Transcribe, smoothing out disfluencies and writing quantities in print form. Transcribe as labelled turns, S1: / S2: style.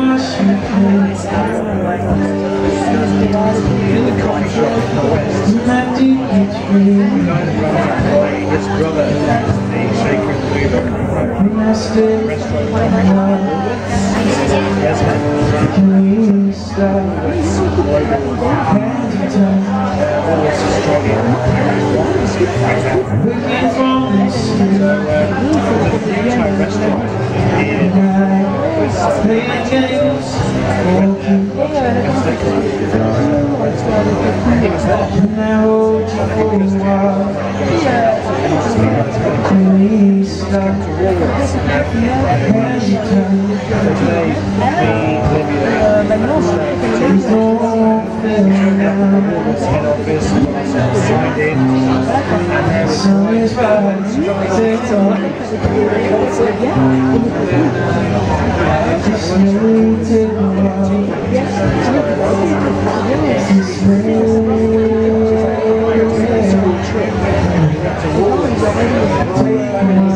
S1: In the coffee shop in the west, his brother, the shaker and mover restaurant,
S2: Take